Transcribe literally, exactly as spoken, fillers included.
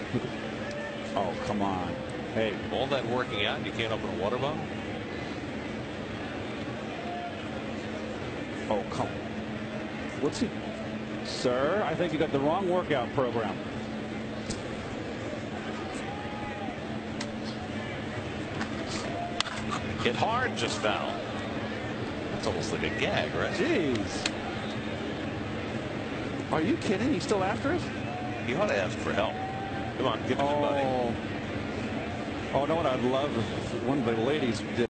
Oh, come on. Hey. All that working out, you can't open a water bottle? Oh, come. What's he? Sir, I think you got the wrong workout program. Hit hard, just foul. That's almost like a gag, right? Jeez. Are you kidding? He's still after it? He ought to ask for help. Come on, give it to Oh. buddy. Oh, no, what I'd love if one of the ladies did.